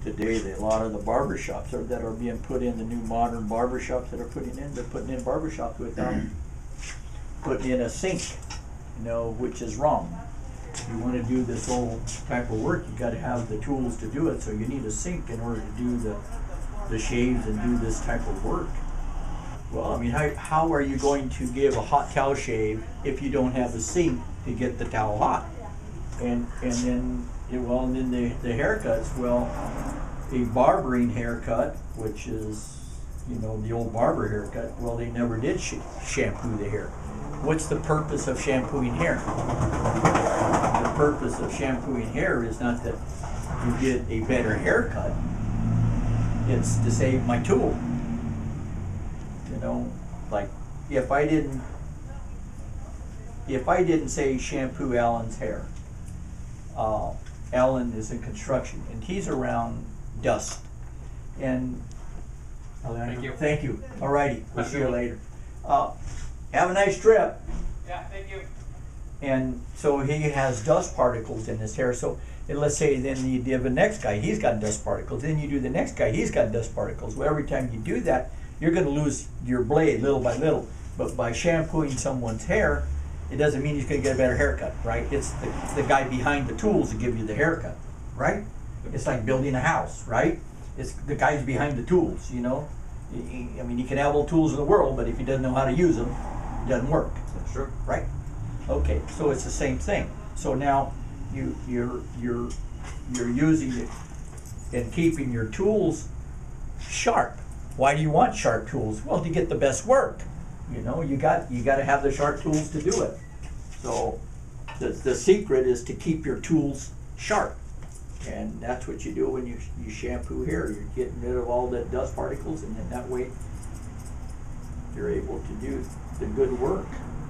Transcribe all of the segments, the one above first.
today, a lot of the barbershops that are being put in, the new modern barbershops that are putting in, they're putting in barbershops without putting in a sink, you know, which is wrong. If you want to do this whole type of work, you got to have the tools to do it, so you need a sink in order to do the shaves and do this type of work. Well, I mean, how are you going to give a hot towel shave if you don't have a sink to get the towel hot? And then the haircuts, well, a barbering haircut, which is, you know, the old barber haircut, well, they never did shampoo the hair. What's the purpose of shampooing hair? The purpose of shampooing hair is not that you get a better haircut. It's to save my tool. You know, like if I didn't say shampoo Alan's hair, Alan is in construction and he's around dust. And thank you. Alrighty, we'll see you later. Have a nice trip. Yeah, thank you. And so he has dust particles in his hair. So let's say then you do the next guy, he's got dust particles. Then you do the next guy, he's got dust particles. Well, every time you do that, you're going to lose your blade little by little. But by shampooing someone's hair, it doesn't mean he's going to get a better haircut, right? It's the guy behind the tools to give you the haircut, right? It's like building a house, right? It's the guys behind the tools, you know? I mean, he can have all the tools in the world, but if he doesn't know how to use them, it doesn't work. That's true. Right? Okay, so it's the same thing. So now you're using it and keeping your tools sharp. Why do you want sharp tools? Well, to get the best work. You know, you got to have the sharp tools to do it. So the secret is to keep your tools sharp. And that's what you do when you shampoo hair. You're getting rid of all the dust particles, and then that way you're able to do the good work.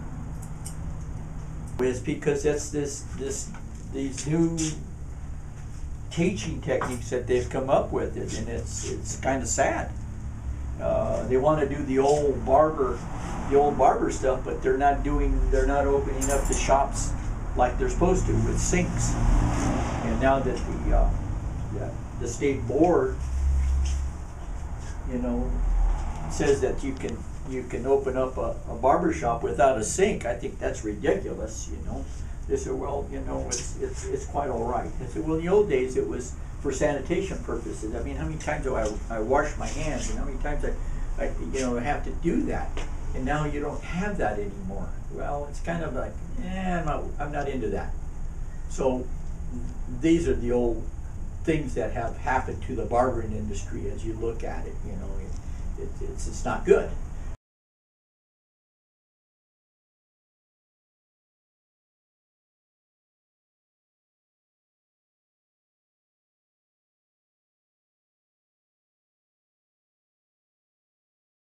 It's because that's these new teaching techniques that they've come up with, and it's kind of sad. They want to do the old barber stuff, but they're not opening up the shops like they're supposed to with sinks. And now that the state board, you know, says that you can open up a barber shop without a sink, I think that's ridiculous. You know, they said, well, you know, it's quite all right. I said, well, in the old days it was for sanitation purposes. I mean, how many times do I wash my hands, and how many times I have to do that? And now you don't have that anymore. Well, it's kind of like, I'm not into that. So these are the old things that have happened to the barbering industry as you look at it. You know, it's not good.